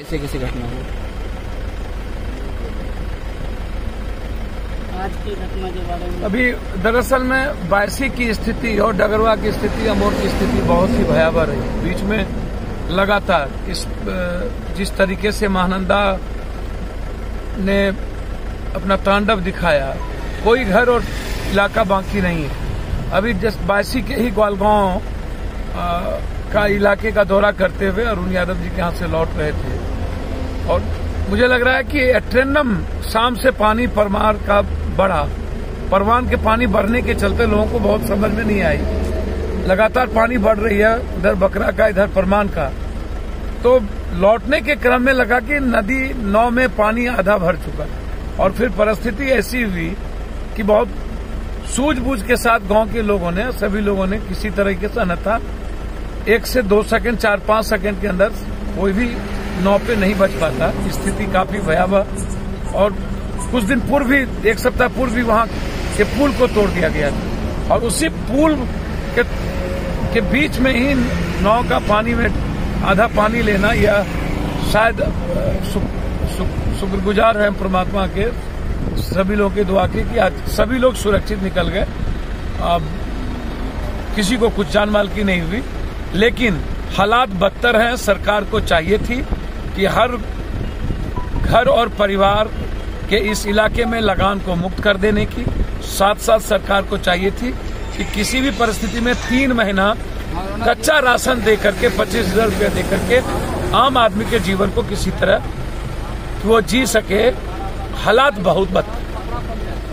ऐसे कैसे घटना हुई? आज की घटना के बारे में अभी दरअसल में बायसी की स्थिति और डगरवा की स्थिति, अमोर की स्थिति बहुत ही भयावह रही। बीच में लगातार जिस तरीके से महानंदा ने अपना तांडव दिखाया, कोई घर और इलाका बाकी नहीं है। अभी जस्ट बायसी के ही ग्वालगांव का इलाके का दौरा करते हुए अरुण यादव जी के यहाँ से लौट रहे थे और मुझे लग रहा है कि एट्रेंडम शाम से पानी परमार का बढ़ा। परवान के पानी बढ़ने के चलते लोगों को बहुत समझ में नहीं आई। लगातार पानी बढ़ रही है, उधर बकरा का इधर परमान का। तो लौटने के क्रम में लगा कि नदी 9 में पानी आधा भर चुका और फिर परिस्थिति ऐसी हुई कि बहुत सूझबूझ के साथ गांव के लोगों ने, सभी लोगों ने किसी तरीके से अन्यथा 1 से 2 सेकंड 4-5 सेकंड के अंदर कोई भी नाव पे नहीं बच पाता। स्थिति काफी भयावह और कुछ दिन पूर्व भी, 1 सप्ताह पूर्व भी वहां के पुल को तोड़ दिया गया था और उसी पुल के बीच में ही नाव का पानी में आधा पानी लेना, या शायद शुक्रगुजार है परमात्मा के, सभी लोगों की दुआ की कि आज सभी लोग सुरक्षित निकल गए। किसी को कुछ जान माल की नहीं हुई, लेकिन हालात बदतर हैं। सरकार को चाहिए थी कि हर घर और परिवार के इस इलाके में लगान को मुक्त कर देने की, साथ साथ सरकार को चाहिए थी कि किसी भी परिस्थिति में 3 महीना कच्चा राशन दे करके 25,000 रुपया दे करके आम आदमी के जीवन को किसी तरह वो जी सके। हालात बहुत बदतर।